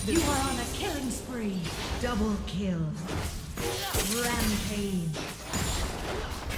You are on a killing spree. Double kill. Rampage.